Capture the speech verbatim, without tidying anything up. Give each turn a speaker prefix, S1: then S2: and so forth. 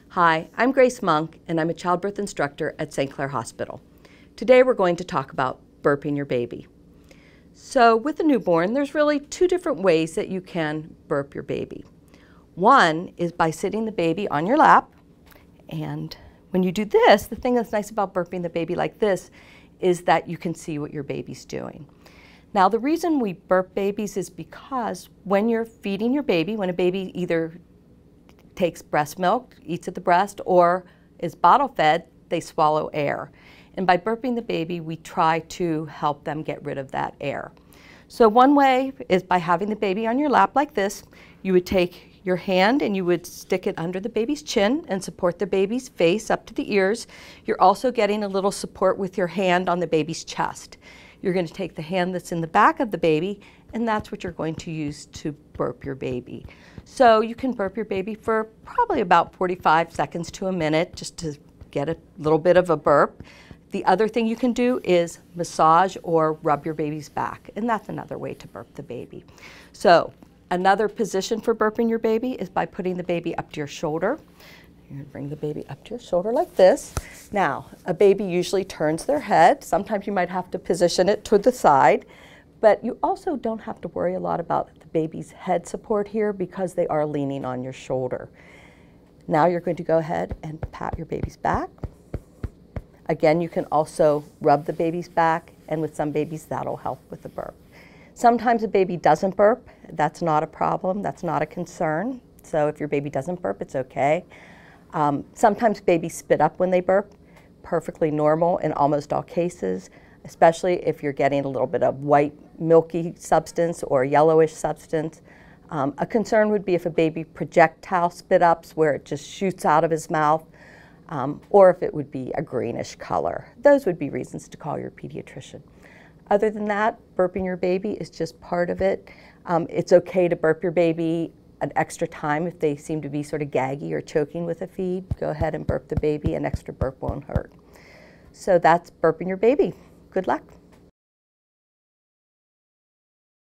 S1: Hi, I'm Grace Monk, and I'm a childbirth instructor at Saint Clair Hospital. Today we're going to talk about burping your baby. So with a newborn, there's really two different ways that you can burp your baby. One is by sitting the baby on your lap, and when you do this, the thing that's nice about burping the baby like this is that you can see what your baby's doing. Now the reason we burp babies is because when you're feeding your baby, when a baby either takes breast milk, eats at the breast, or is bottle fed, they swallow air. And by burping the baby, we try to help them get rid of that air. So one way is by having the baby on your lap like this. You would take your hand and you would stick it under the baby's chin and support the baby's face up to the ears. You're also getting a little support with your hand on the baby's chest. You're going to take the hand that's in the back of the baby, and that's what you're going to use to burp your baby. So you can burp your baby for probably about forty-five seconds to a minute just to get a little bit of a burp. The other thing you can do is massage or rub your baby's back, and that's another way to burp the baby. So another position for burping your baby is by putting the baby up to your shoulder. You're going to bring the baby up to your shoulder like this. Now, a baby usually turns their head. Sometimes you might have to position it to the side, but you also don't have to worry a lot about the baby's head support here because they are leaning on your shoulder. Now you're going to go ahead and pat your baby's back. Again, you can also rub the baby's back, and with some babies that'll help with the burp. Sometimes a baby doesn't burp. That's not a problem. That's not a concern. So if your baby doesn't burp, it's okay. Um, sometimes babies spit up when they burp. Perfectly normal in almost all cases, especially if you're getting a little bit of white milky substance or yellowish substance. Um, a concern would be if a baby projectile spit ups where it just shoots out of his mouth, um, or if it would be a greenish color. Those would be reasons to call your pediatrician. Other than that, burping your baby is just part of it. Um, it's okay to burp your baby an extra time if they seem to be sort of gaggy or choking with a feed. Go ahead and burp the baby. An extra burp won't hurt. So that's burping your baby. Good luck.